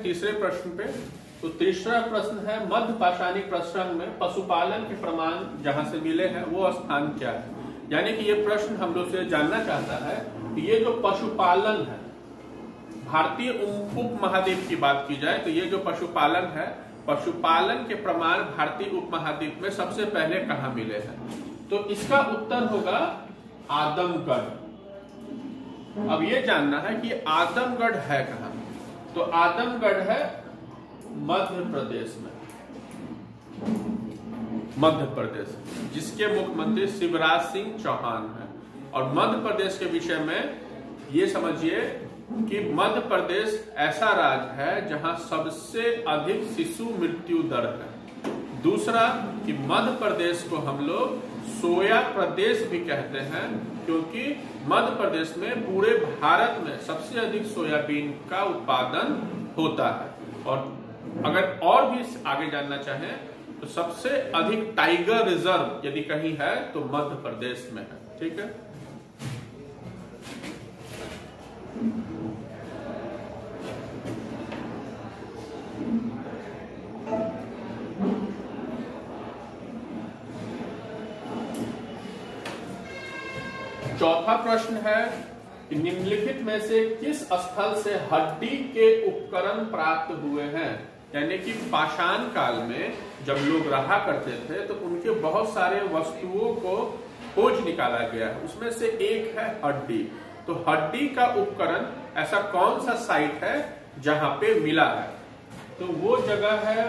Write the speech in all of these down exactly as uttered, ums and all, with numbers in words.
तीसरे प्रश्न पे। तो तीसरा प्रश्न है मध्य पाषाणिक प्रसंग में पशुपालन के प्रमाण जहां से मिले हैं वो स्थान क्या है। यानी कि ये प्रश्न हम लोग से जानना चाहता है कि ये जो पशुपालन है, भारतीय उप महाद्वीप की बात की जाए तो ये जो पशुपालन है, पशुपालन के प्रमाण भारतीय उप महाद्वीप में सबसे पहले कहाँ मिले हैं। तो इसका उत्तर होगा आदमगढ़। अब ये जानना है कि आदमगढ़ है कहाँ। तो आदमगढ़ है मध्य प्रदेश में, मध्य प्रदेश, जिसके मुख्यमंत्री शिवराज सिंह चौहान हैं। और मध्य प्रदेश के विषय में ये समझिए कि मध्य प्रदेश ऐसा राज्य है जहां सबसे अधिक शिशु मृत्यु दर है। दूसरा कि मध्य प्रदेश को हम लोग सोया प्रदेश भी कहते हैं, क्योंकि मध्य प्रदेश में पूरे भारत में सबसे अधिक सोयाबीन का उत्पादन होता है। और अगर और भी आगे जानना चाहें तो सबसे अधिक टाइगर रिजर्व यदि कहीं है तो मध्य प्रदेश में है। ठीक है, चौथा प्रश्न है कि निम्नलिखित में से किस स्थल से हड्डी के उपकरण प्राप्त हुए हैं। यानी कि पाषाण काल में जब लोग रहा करते थे तो उनके बहुत सारे वस्तुओं को खोज निकाला गया है, उसमें से एक है हड्डी। तो हड्डी का उपकरण ऐसा कौन सा साइट है जहां पे मिला है। तो वो जगह है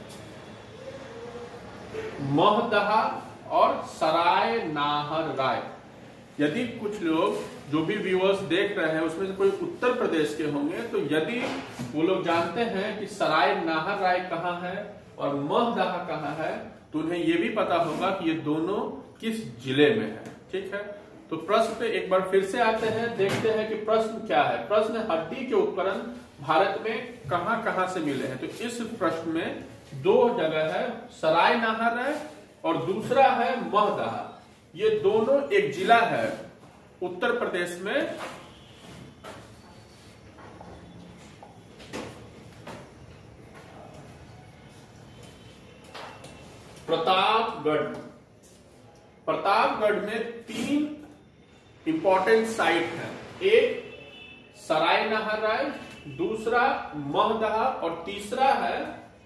महदहा और सराय नाहर राय। यदि कुछ लोग जो भी व्यूअर्स देख रहे हैं उसमें से कोई उत्तर प्रदेश के होंगे तो यदि वो लोग जानते हैं कि सराय नाहर राय कहाँ है और महदहा कहाँ है तो उन्हें ये भी पता होगा कि ये दोनों किस जिले में है। ठीक है, तो प्रश्न पे एक बार फिर से आते हैं, देखते हैं कि प्रश्न क्या है। प्रश्न हड्डी के उपकरण भारत में कहां कहां से मिले हैं। तो इस प्रश्न में दो जगह है, सराय नाहर राय और दूसरा है महदहा। ये दोनों एक जिला है उत्तर प्रदेश में। प्रतापगढ़। प्रतापगढ़ में तीन इंपॉर्टेंट साइट हैं, एक सराय नाहर राय, दूसरा महदहा और तीसरा है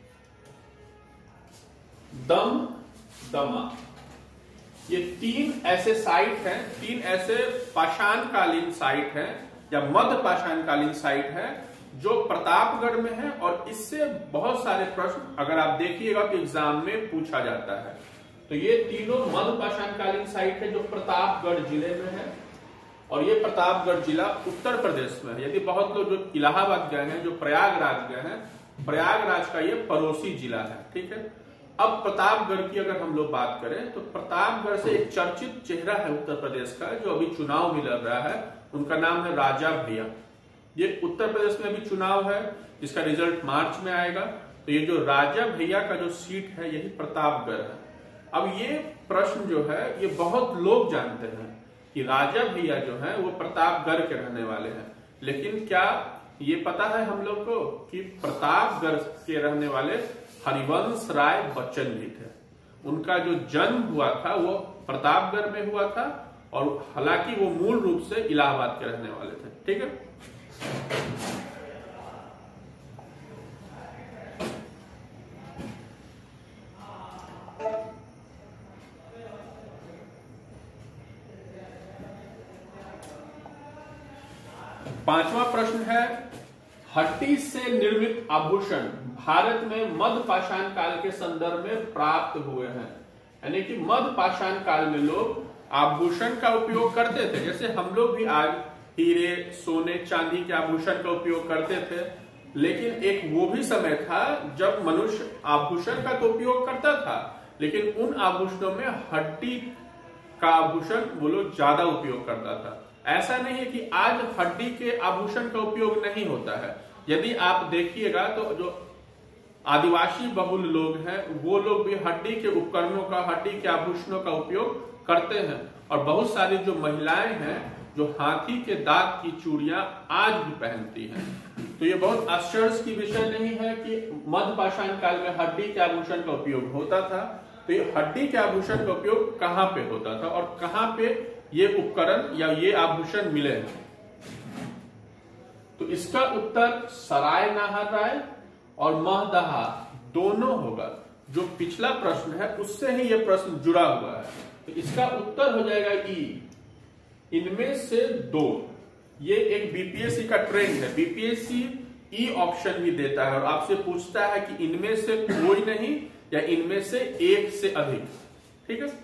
दम दमा। ये तीन ऐसे साइट हैं, तीन ऐसे पाषाणकालीन साइट हैं या मध्य पाषाणकालीन साइट है जो प्रतापगढ़ में है। और इससे बहुत सारे प्रश्न अगर आप देखिएगा तो एग्जाम में पूछा जाता है। तो ये तीनों मध्य पाषाणकालीन साइट है जो प्रतापगढ़ जिले में है और ये प्रतापगढ़ जिला उत्तर प्रदेश में है। यदि बहुत लोग जो इलाहाबाद गए हैं, जो प्रयागराज गए हैं, प्रयागराज का ये पड़ोसी जिला है। ठीक है, अब प्रतापगढ़ की अगर हम लोग बात करें तो प्रतापगढ़ से एक चर्चित चेहरा है उत्तर प्रदेश का जो अभी चुनाव में लड़ रहा है, उनका नाम है राजा भैया। ये उत्तर प्रदेश में भी चुनाव है जिसका रिजल्ट मार्च में आएगा। तो ये जो राजा भैया का जो सीट है यही प्रतापगढ़ है। अब ये प्रश्न जो है ये बहुत लोग जानते हैं कि राजा भैया जो है वो प्रतापगढ़ के रहने वाले हैं, लेकिन क्या ये पता है हम लोग को कि प्रतापगढ़ के रहने वाले हरिवंश राय बच्चन भी थे। उनका जो जन्म हुआ था वो प्रतापगढ़ में हुआ था और हालांकि वो मूल रूप से इलाहाबाद के रहने वाले थे। ठीक है, पांचवा प्रश्न है हड्डी से निर्मित आभूषण भारत में मध्य पाषाण काल के संदर्भ में प्राप्त हुए हैं। यानी कि मध्य पाषाण काल में लोग आभूषण का उपयोग करते थे, जैसे हम लोग भी आज हीरे सोने चांदी के आभूषण का उपयोग करते थे। लेकिन एक वो भी समय था जब मनुष्य आभूषण का तो उपयोग करता था, लेकिन उन आभूषणों में हड्डी का आभूषण वो लोग ज्यादा उपयोग करता था। ऐसा नहीं है कि आज हड्डी के आभूषण का उपयोग नहीं होता है। यदि आप देखिएगा तो जो आदिवासी बहुल लोग हैं वो लोग भी हड्डी के उपकरणों का, हड्डी के आभूषणों का उपयोग करते हैं। और बहुत सारी जो महिलाएं हैं जो हाथी के दांत की चूड़ियां आज भी पहनती हैं। तो ये बहुत आश्चर्य की विषय नहीं है कि मध्य पाषाण काल में हड्डी के आभूषण का उपयोग होता था। तो ये हड्डी के आभूषण का उपयोग कहां पे होता था और कहां पे ये उपकरण या ये आभूषण मिले हैं? तो इसका उत्तर सराय नाहरराय और महदहा दोनों होगा। जो पिछला प्रश्न है उससे ही यह प्रश्न जुड़ा हुआ है। तो इसका उत्तर हो जाएगा ई, इनमें से दो। ये एक बीपीएससी का ट्रेंड है, बीपीएससी ई ऑप्शन भी देता है और आपसे पूछता है कि इनमें से कोई नहीं या इनमें से एक से अधिक। ठीक है,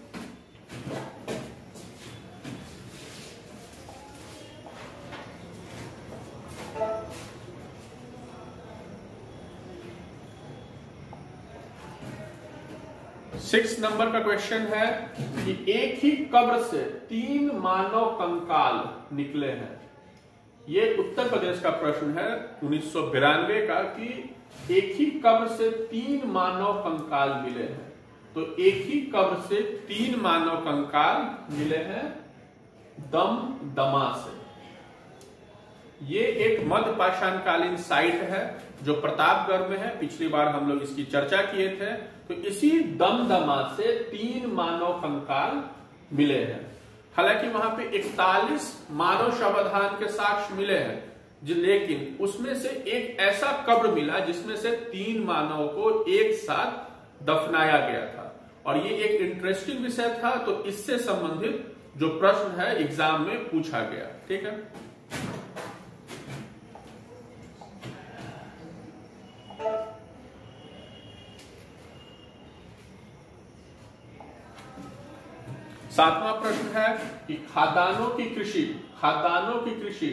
सिक्स नंबर का क्वेश्चन है कि एक ही कब्र से तीन मानव कंकाल निकले हैं। ये उत्तर प्रदेश का प्रश्न है उन्नीस सौ बिरानवे का कि एक ही कब्र से तीन मानव कंकाल मिले हैं। तो एक ही कब्र से तीन मानव कंकाल मिले हैं दम दमा से। ये एक मध्य पाषाणकालीन साइट है जो प्रतापगढ़ में है। पिछली बार हम लोग इसकी चर्चा किए थे। तो इसी दमदमा से तीन मानव कंकाल मिले हैं। हालांकि वहां पे इकतालीस मानव शवाधान के साक्ष्य मिले हैं, लेकिन उसमें से एक ऐसा कब्र मिला जिसमें से तीन मानव को एक साथ दफनाया गया था। और ये एक इंटरेस्टिंग विषय था, तो इससे संबंधित जो प्रश्न है एग्जाम में पूछा गया। ठीक है, सातवां प्रश्न है कि खाद्यान्नों की कृषि खाद्यान्नों की कृषि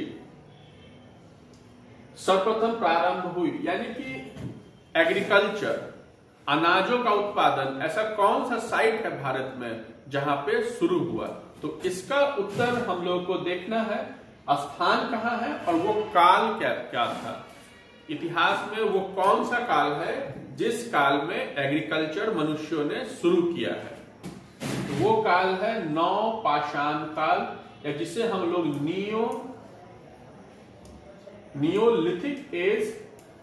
सर्वप्रथम प्रारंभ हुई, यानी कि एग्रीकल्चर, अनाजों का उत्पादन, ऐसा कौन सा साइट है भारत में जहां पे शुरू हुआ? तो इसका उत्तर हम लोग को देखना है, स्थान कहां है और वो काल क्या क्या था। इतिहास में वो कौन सा काल है जिस काल में एग्रीकल्चर मनुष्यों ने शुरू किया है? वो काल है नौ पाषाण काल, या जिसे हम लोग नियो नियोलिथिक एज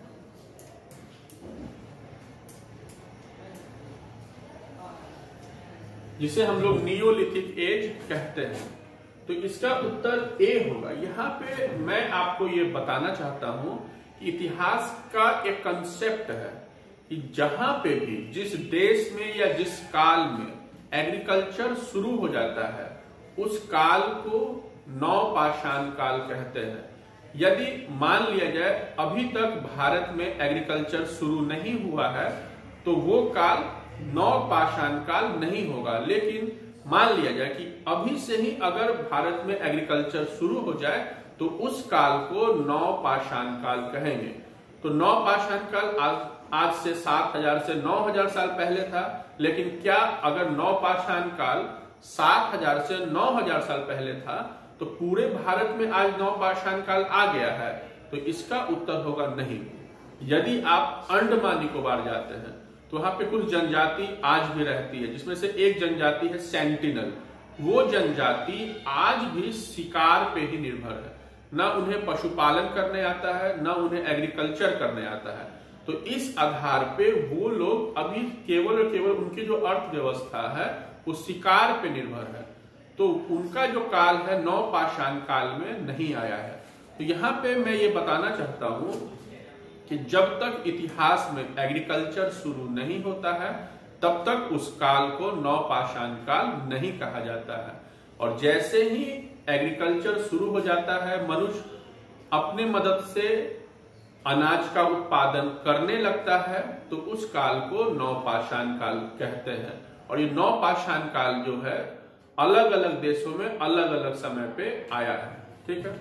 जिसे हम लोग नियोलिथिक एज कहते हैं। तो इसका उत्तर ए होगा। यहां पे मैं आपको ये बताना चाहता हूं कि इतिहास का एक कंसेप्ट है कि जहां पे भी जिस देश में या जिस काल में एग्रीकल्चर शुरू हो जाता है उस काल को नौ पाषाण काल कहते हैं। यदि मान लिया जाए अभी तक भारत में एग्रीकल्चर शुरू नहीं हुआ है तो वो काल नौ पाषाण काल नहीं होगा। लेकिन मान लिया जाए कि अभी से ही अगर भारत में एग्रीकल्चर शुरू हो जाए तो उस काल को नौ पाषाण काल कहेंगे। तो नौ पाषाण काल आज आज से सात हजार से नौ हजार साल पहले था। लेकिन क्या अगर नौ पाषाण काल सात हजार से नौ हजार साल पहले था तो पूरे भारत में आज नौ पाषाण काल आ गया है? तो इसका उत्तर होगा नहीं। यदि आप अंडमान निकोबार जाते हैं तो वहां पे कुछ जनजाति आज भी रहती है, जिसमें से एक जनजाति है सेंटिनल। वो जनजाति आज भी शिकार पे ही निर्भर है, ना उन्हें पशुपालन करने आता है, ना उन्हें एग्रीकल्चर करने आता है। तो इस आधार पे वो लोग अभी केवल और केवल उनकी जो अर्थव्यवस्था है वो शिकार पे निर्भर है। तो उनका जो काल है नौ पाषाण काल में नहीं आया है। तो यहाँ पे मैं ये बताना चाहता हूं कि जब तक इतिहास में एग्रीकल्चर शुरू नहीं होता है तब तक उस काल को नौ पाषाण काल नहीं कहा जाता है। और जैसे ही एग्रीकल्चर शुरू हो जाता है, मनुष्य अपने मदद से अनाज का उत्पादन करने लगता है, तो उस काल को नौ पाषाण काल कहते हैं। और ये नौ पाषाण काल जो है अलग अलग देशों में अलग अलग समय पे आया है। ठीक है,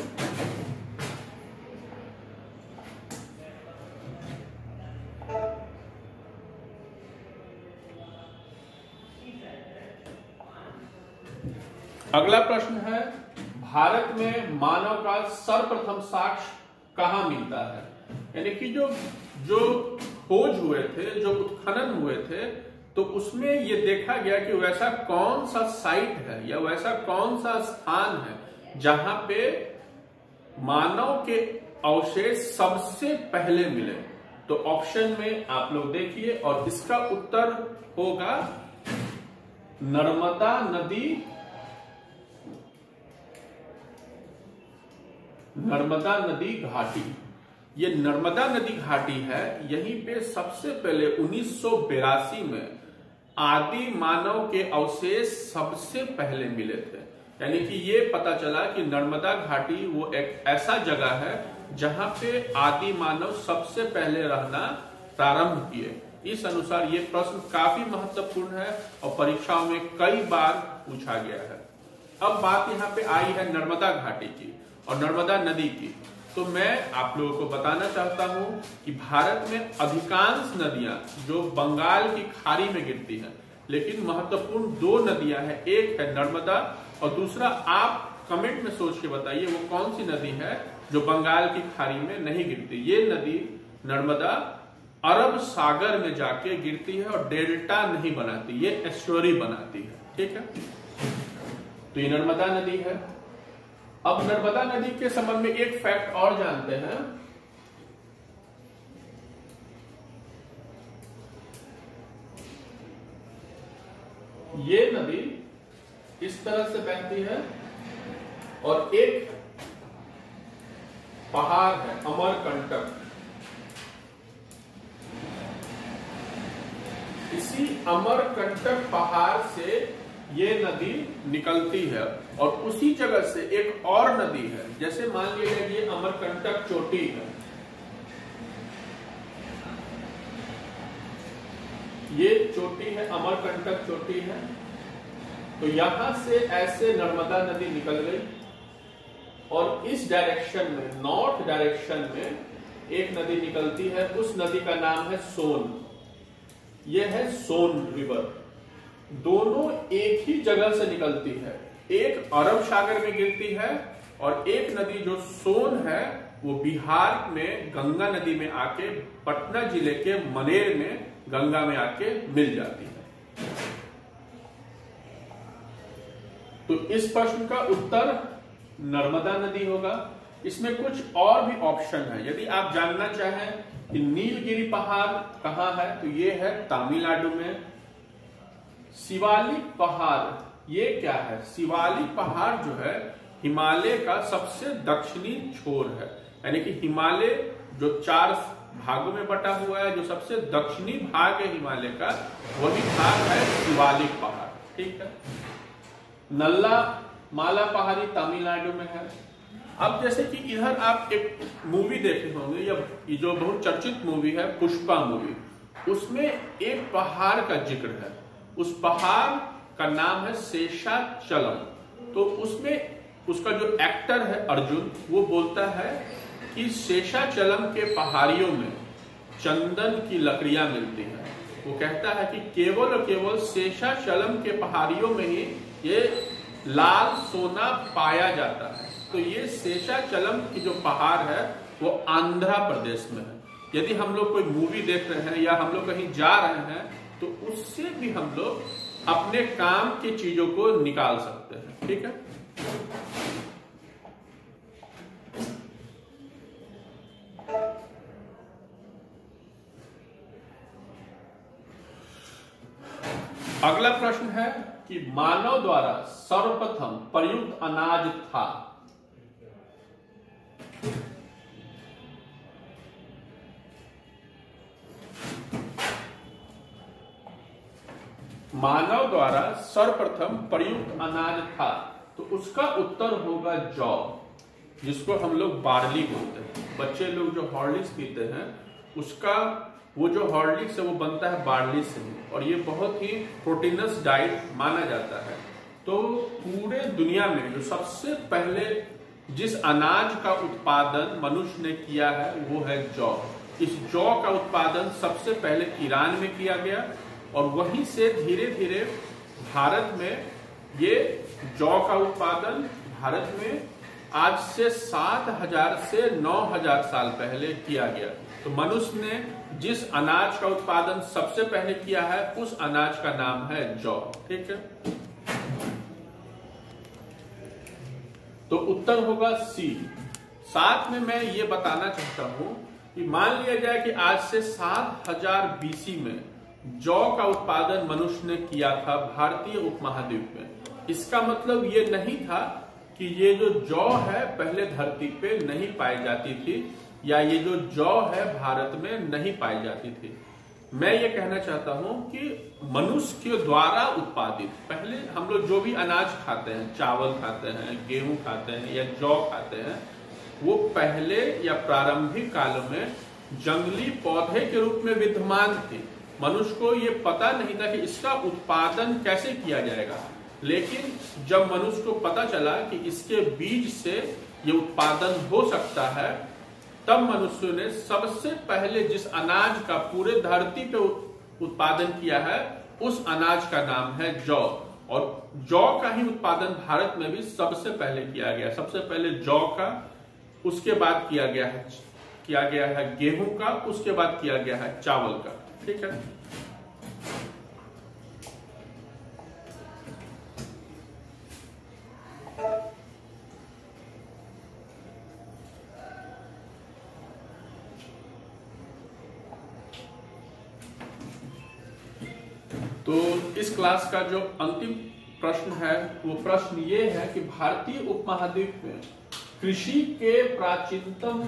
अगला प्रश्न है, भारत में मानव का सर्वप्रथम साक्ष्य कहां मिलता है? यानी कि जो जो खोज हुए थे, जो उत्खनन हुए थे, तो उसमें यह देखा गया कि वैसा कौन सा साइट है या वैसा कौन सा स्थान है जहां पे मानव के अवशेष सबसे पहले मिले? तो ऑप्शन में आप लोग देखिए, और इसका उत्तर होगा नर्मदा नदी, नर्मदा नदी घाटी। ये नर्मदा नदी घाटी है, यहीं पे सबसे पहले उन्नीस सौ बेरासी में आदि मानव के अवशेष सबसे पहले मिले थे। यानी कि ये पता चला कि नर्मदा घाटी वो एक ऐसा जगह है जहां पे आदि मानव सबसे पहले रहना प्रारंभ किए। इस अनुसार ये प्रश्न काफी महत्वपूर्ण है और परीक्षाओं में कई बार पूछा गया है। अब बात यहाँ पे आई है नर्मदा घाटी की और नर्मदा नदी की। तो मैं आप लोगों को बताना चाहता हूं कि भारत में अधिकांश नदियां जो बंगाल की खाड़ी में गिरती हैं, लेकिन महत्वपूर्ण दो नदियां हैं, एक है नर्मदा और दूसरा आप कमेंट में सोच के बताइए वो कौन सी नदी है जो बंगाल की खाड़ी में नहीं गिरती। ये नदी नर्मदा अरब सागर में जाके गिरती है और डेल्टा नहीं बनाती, ये एस्टुअरी बनाती है। ठीक है, तो ये नर्मदा नदी है। अब नर्मदा नदी के संबंध में एक फैक्ट और जानते हैं। ये नदी इस तरह से बहती है और एक पहाड़ है अमरकंटक, इसी अमरकंटक पहाड़ से ये नदी निकलती है और उसी जगह से एक और नदी है। जैसे मान लीजिए ये अमरकंटक चोटी है, ये चोटी है, अमरकंटक चोटी है। तो यहां से ऐसे नर्मदा नदी निकल गई और इस डायरेक्शन में, नॉर्थ डायरेक्शन में एक नदी निकलती है, उस नदी का नाम है सोन। यह है सोन रिवर। दोनों एक ही जगह से निकलती है, एक अरब सागर में गिरती है और एक नदी जो सोन है वो बिहार में गंगा नदी में आके पटना जिले के मनेर में गंगा में आके मिल जाती है। तो इस प्रश्न का उत्तर नर्मदा नदी होगा। इसमें कुछ और भी ऑप्शन है। यदि आप जानना चाहें कि नीलगिरी पहाड़ कहां है, तो ये है तमिलनाडु में। शिवालिक पहाड़ ये क्या है? शिवालिक पहाड़ जो है हिमालय का सबसे दक्षिणी छोर है, यानी कि हिमालय जो चार भागों में बटा हुआ है, जो सबसे दक्षिणी भाग है हिमालय का, वही भाग है शिवालिक पहाड़। ठीक है, नल्ला माला पहाड़ी तमिलनाडु में है। अब जैसे कि इधर आप एक मूवी देखे होंगे, या जो बहुत चर्चित मूवी है पुष्पा मूवी, उसमें एक पहाड़ का जिक्र है। उस पहाड़ का नाम है शेषाचलम। तो उसमें उसका जो एक्टर है अर्जुन, वो बोलता है कि शेषाचलम के पहाड़ियों में चंदन की लकड़ियां मिलती हैं। वो कहता है कि केवल और केवल शेषाचलम के पहाड़ियों में ही ये लाल सोना पाया जाता है। तो ये शेषाचलम की जो पहाड़ है वो आंध्र प्रदेश में है। यदि हम लोग कोई मूवी देख रहे हैं या हम लोग कहीं जा रहे हैं, तो उससे भी हम लोग अपने काम की चीजों को निकाल सकते हैं। ठीक है, अगला प्रश्न है कि मानव द्वारा सर्वप्रथम प्रयुक्त अनाज था। मानव द्वारा सर्वप्रथम प्रयुक्त अनाज था, तो उसका उत्तर होगा जौ, जिसको हम लोग बार्ली बोलते हैं। बच्चे लोग जो हॉर्लिक्स पीते हैं, उसका वो जो हॉर्लिक्स है वो बनता है बार्ली से, और ये बहुत ही प्रोटीनस डाइट माना जाता है। तो पूरे दुनिया में जो सबसे पहले जिस अनाज का उत्पादन मनुष्य ने किया है वो है जौ। इस जौ का उत्पादन सबसे पहले ईरान में किया गया और वहीं से धीरे धीरे भारत में ये जौ का उत्पादन भारत में आज से सात हजार से नौ हजार साल पहले किया गया। तो मनुष्य ने जिस अनाज का उत्पादन सबसे पहले किया है उस अनाज का नाम है जौ। ठीक है, तो उत्तर होगा सी। साथ में मैं ये बताना चाहता हूं कि मान लिया जाए कि आज से सात हजार बीसी में जौ का उत्पादन मनुष्य ने किया था भारतीय उपमहाद्वीप में। इसका मतलब ये नहीं था कि ये जो जौ है पहले धरती पे नहीं पाई जाती थी, या ये जो जौ है भारत में नहीं पाई जाती थी। मैं ये कहना चाहता हूं कि मनुष्य के द्वारा उत्पादित, पहले हम लोग जो भी अनाज खाते हैं, चावल खाते हैं, गेहूं खाते हैं या जौ खाते हैं, वो पहले या प्रारंभिक काल में जंगली पौधे के रूप में विद्यमान थे। मनुष्य को ये पता नहीं था कि इसका उत्पादन कैसे किया जाएगा, लेकिन जब मनुष्य को पता चला कि इसके बीज से ये उत्पादन हो सकता है, तब मनुष्य ने सबसे पहले जिस अनाज का पूरे धरती पे उत्पादन किया है, उस अनाज का नाम है जौ। और जौ का ही उत्पादन भारत में भी सबसे पहले किया गया। सबसे पहले जौ का, उसके बाद किया गया है किया गया है गेहूं का, उसके बाद किया गया है चावल का। ठीक है, तो इस क्लास का जो अंतिम प्रश्न है वो प्रश्न ये है कि भारतीय उपमहाद्वीप में कृषि के प्राचीनतम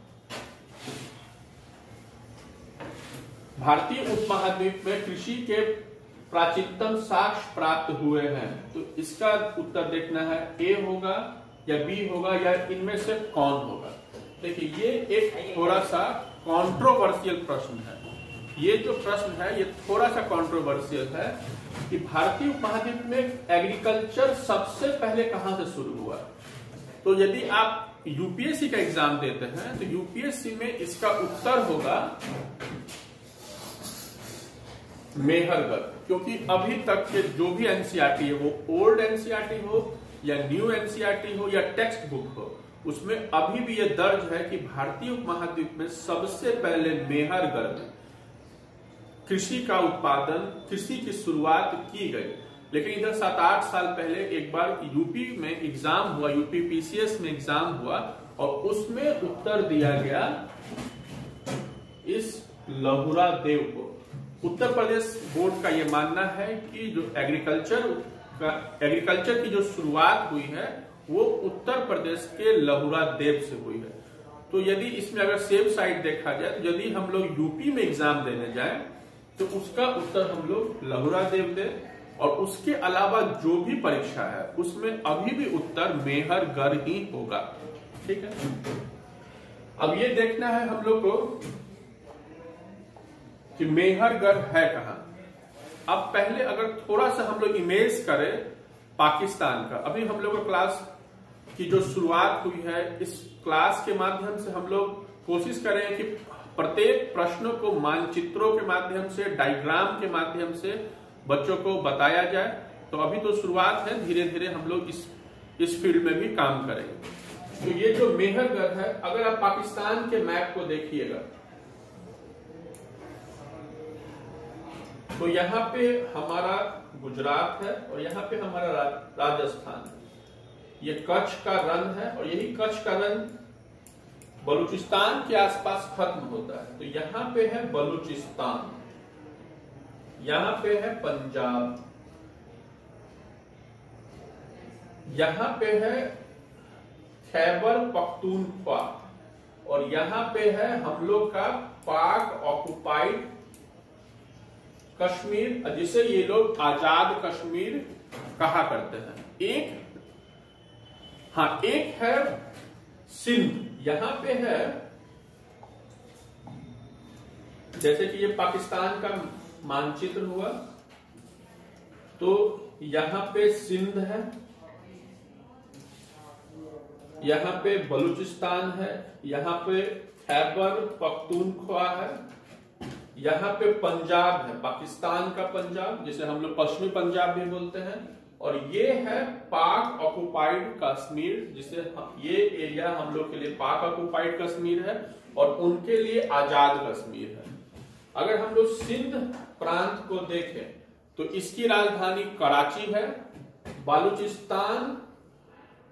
भारतीय उपमहाद्वीप में कृषि के प्राचीनतम साक्ष्य प्राप्त हुए हैं। तो इसका उत्तर देखना है, ए होगा या बी होगा या इनमें से कौन होगा। देखिए, ये एक थोड़ा सा कंट्रोवर्शियल प्रश्न है। ये जो प्रश्न है ये थोड़ा सा कंट्रोवर्शियल है कि भारतीय उपमहाद्वीप में एग्रीकल्चर सबसे पहले कहां से शुरू हुआ। तो यदि आप यूपीएससी का एग्जाम देते हैं तो यूपीएससी में इसका उत्तर होगा मेहरगढ़, क्योंकि अभी तक के जो भी एनसीईआरटी है, वो ओल्ड एनसीईआरटी हो या न्यू एनसीईआरटी हो या टेक्स्ट बुक हो, उसमें अभी भी यह दर्ज है कि भारतीय उपमहाद्वीप में सबसे पहले मेहरगढ़ में कृषि का उत्पादन, कृषि की शुरुआत की गई। लेकिन इधर सात आठ साल पहले एक बार यूपी में एग्जाम हुआ, यूपी पीसीएस में एग्जाम हुआ, और उसमें उत्तर दिया गया इस लहुरा देव को। उत्तर प्रदेश बोर्ड का यह मानना है कि जो एग्रीकल्चर का एग्रीकल्चर की जो शुरुआत हुई है वो उत्तर प्रदेश के लहुरा देव से हुई है। तो यदि इसमें अगर सेफ साइड देखा जाए, तो यदि हम लोग यूपी में एग्जाम देने जाएं तो उसका उत्तर हम लोग लहुरा देव दे, और उसके अलावा जो भी परीक्षा है उसमें अभी भी उत्तर मेहरगढ़ ही होगा। ठीक है, अब ये देखना है हम लोग को कि मेहरगढ़ है कहां। अब पहले अगर थोड़ा सा हम लोग इमेज करें पाकिस्तान का, अभी हम लोग क्लास की जो शुरुआत हुई है, इस क्लास के माध्यम से हम लोग कोशिश करें कि प्रत्येक प्रश्नों को मानचित्रों के माध्यम से, डायग्राम के माध्यम से बच्चों को बताया जाए। तो अभी तो शुरुआत है, धीरे धीरे हम लोग इस इस फील्ड में भी काम करेंगे। तो ये जो मेहरगढ़ है, अगर आप पाकिस्तान के मैप को देखिएगा तो यहाँ पे हमारा गुजरात है और यहाँ पे हमारा रा, राजस्थान है। ये कच्छ का रन है और यही कच्छ का रन बलूचिस्तान के आसपास खत्म होता है। तो यहाँ पे है बलूचिस्तान, यहाँ पे है पंजाब, यहाँ पे है खैबर पख्तूनख्वा, और यहाँ पे है हम लोग का पाक ऑक्युपाइड कश्मीर, जिसे ये लोग आजाद कश्मीर कहा करते हैं। एक हाँ एक है सिंध, यहां पे है, जैसे कि ये पाकिस्तान का मानचित्र हुआ तो यहां पे सिंध है, यहां पे बलूचिस्तान है, यहां पे खैबर पख्तूनख्वा है, यहां पे पंजाब है, पाकिस्तान का पंजाब जिसे हम लोग पश्चिमी पंजाब भी बोलते हैं, और ये है पाक ऑक्युपाइड कश्मीर, जिसे ये एरिया हम लोग के लिए पाक ऑक्युपाइड कश्मीर है और उनके लिए आजाद कश्मीर है। अगर हम लोग सिंध प्रांत को देखें तो इसकी राजधानी कराची है, बलूचिस्तान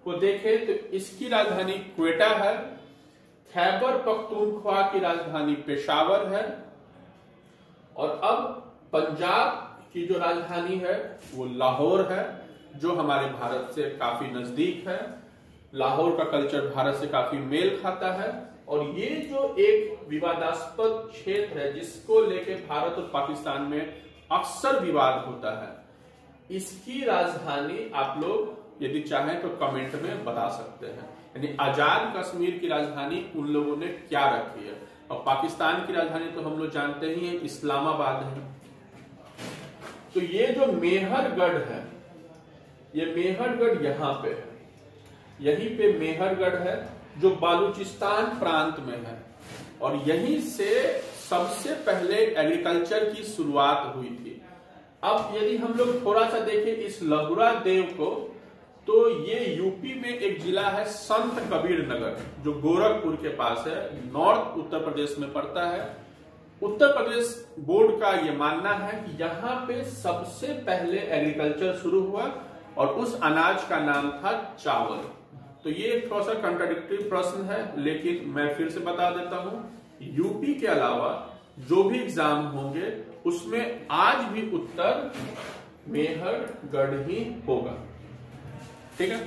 को देखें तो इसकी राजधानी क्वेटा है, खैबर पख्तूनख्वा की राजधानी पेशावर है, और अब पंजाब की जो राजधानी है वो लाहौर है, जो हमारे भारत से काफी नजदीक है। लाहौर का कल्चर भारत से काफी मेल खाता है, और ये जो एक विवादास्पद क्षेत्र है जिसको लेके भारत और पाकिस्तान में अक्सर विवाद होता है, इसकी राजधानी आप लोग यदि चाहें तो कमेंट में बता सकते हैं। यानी आजाद कश्मीर की राजधानी उन लोगों ने क्या रखी है, और पाकिस्तान की राजधानी तो हम लोग जानते ही हैं इस्लामाबाद है। तो ये जो मेहरगढ़ है, ये मेहरगढ़ यहां पे है, यहीं पे मेहरगढ़ है जो बालूचिस्तान प्रांत में है, और यहीं से सबसे पहले एग्रीकल्चर की शुरुआत हुई थी। अब यदि हम लोग थोड़ा सा देखें इस लहुरा देव को, तो ये यूपी में एक जिला है संत कबीर नगर, जो गोरखपुर के पास है, नॉर्थ उत्तर प्रदेश में पड़ता है। उत्तर प्रदेश बोर्ड का ये मानना है कि यहाँ पे सबसे पहले एग्रीकल्चर शुरू हुआ, और उस अनाज का नाम था चावल। तो ये एक थोड़ा सा कंट्राडिक्टरी प्रश्न है, लेकिन मैं फिर से बता देता हूं, यूपी के अलावा जो भी एग्जाम होंगे उसमें आज भी उत्तर मेहरगढ़ ही होगा। ठीक है,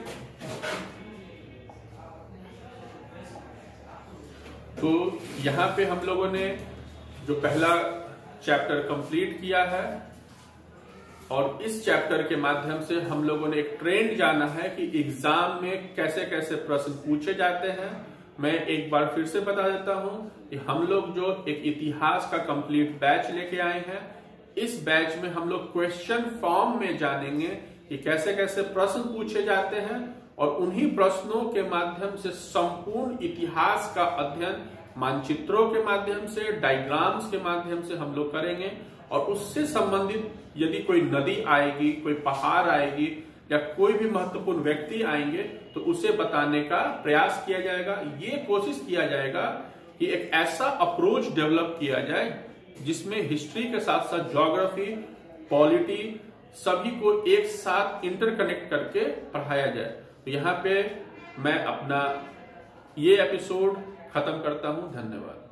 तो यहां पे हम लोगों ने जो पहला चैप्टर कंप्लीट किया है, और इस चैप्टर के माध्यम से हम लोगों ने एक ट्रेंड जाना है कि एग्जाम में कैसे कैसे प्रश्न पूछे जाते हैं। मैं एक बार फिर से बता देता हूं कि हम लोग जो एक इतिहास का कंप्लीट बैच लेके आए हैं, इस बैच में हम लोग क्वेश्चन फॉर्म में जानेंगे कि कैसे कैसे प्रश्न पूछे जाते हैं, और उन्हीं प्रश्नों के माध्यम से संपूर्ण इतिहास का अध्ययन मानचित्रों के माध्यम से, डायग्राम्स के माध्यम से हम लोग करेंगे, और उससे संबंधित यदि कोई नदी आएगी, कोई पहाड़ आएगी, या कोई भी महत्वपूर्ण व्यक्ति आएंगे तो उसे बताने का प्रयास किया जाएगा। ये कोशिश किया जाएगा कि एक ऐसा अप्रोच डेवलप किया जाए जिसमें हिस्ट्री के साथ साथ ज्योग्राफी, पॉलिटी सभी को एक साथ इंटरकनेक्ट करके पढ़ाया जाए। तो यहाँ पे मैं अपना ये एपिसोड खत्म करता हूं। धन्यवाद।